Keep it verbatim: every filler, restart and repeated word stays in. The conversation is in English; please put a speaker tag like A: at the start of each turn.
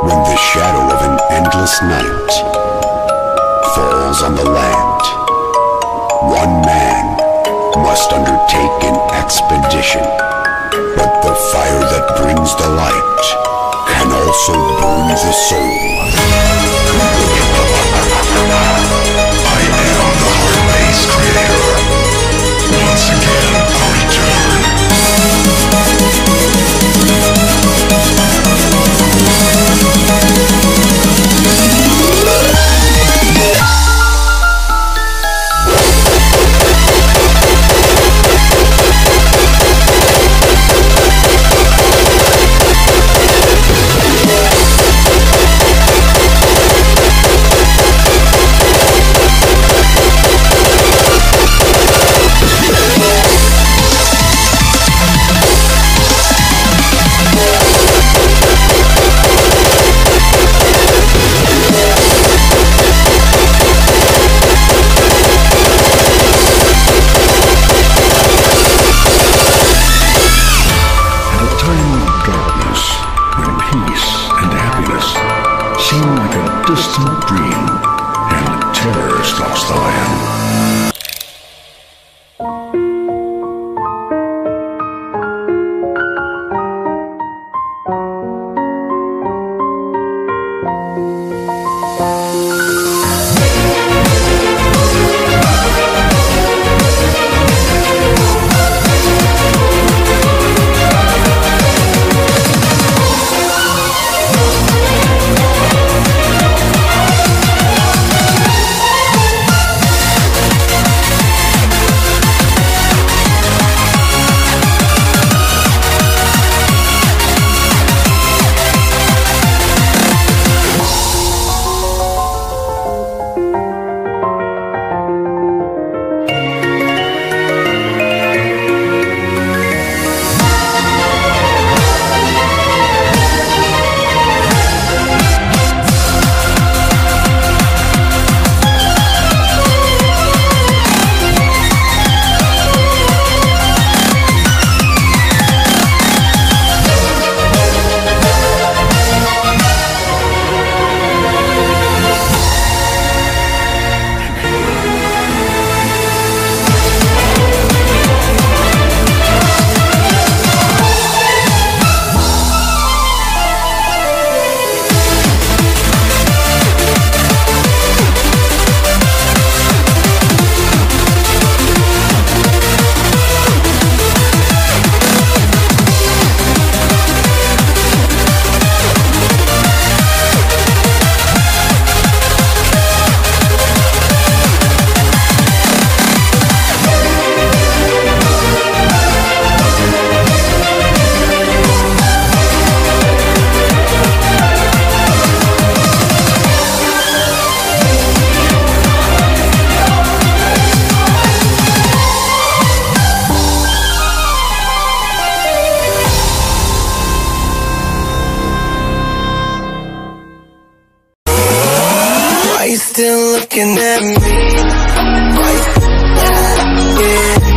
A: when the shadow of an endless night falls on the land, one man must undertake an expedition. But the fire that brings the light can also burn the soul. I am the Heart-Base creator. Once again, I return. Distant dream, and terror stalks the land. Still looking at me? Yeah.